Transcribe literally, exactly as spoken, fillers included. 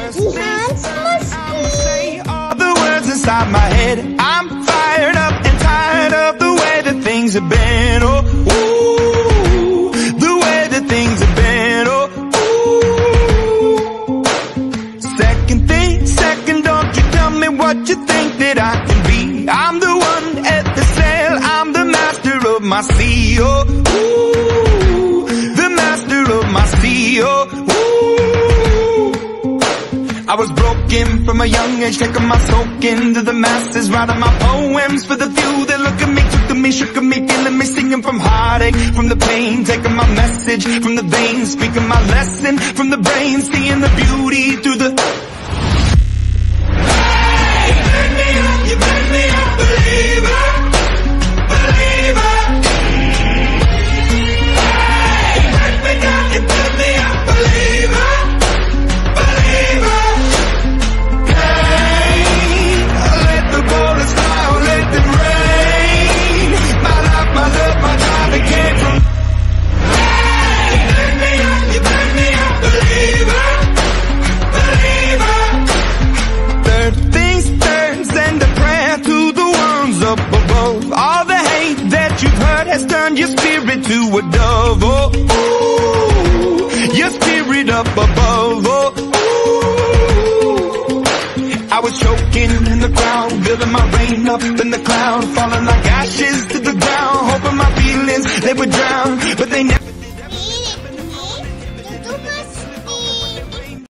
Vihaan's Musky. All the words inside my head. I'm fired up and tired of the way that things have been. Oh, ooh, the way that things have been. Oh, ooh. Second thing, second, don't you tell me what you think that I can be. I'm the one at the sail. I'm the master of my sea. Oh, ooh, the master of my sea. Oh, ooh. I was broken from a young age, taking my soak into the masses, writing my poems for the few that look at me, took to me, shook at me, feeling me, singing from heartache, from the pain, taking my message from the veins, speaking my lesson from the brain, seeing the beauty through the... Hey, you burn me up, you burn me up, believer, believer. Hey, you burn me down, you burn me up, believer. Has turned your spirit to a dove, oh, ooh, your spirit up above, oh, ooh. I was choking in the crowd, building my rain up in the cloud, falling like ashes to the ground, hoping my feelings, they would drown, but they never